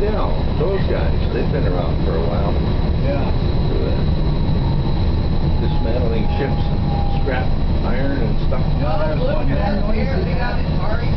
Liddell, those guys, they've been around for a while. Yeah. Dismantling ships and scrap iron and stuff. Yeah, there's one here. They got it.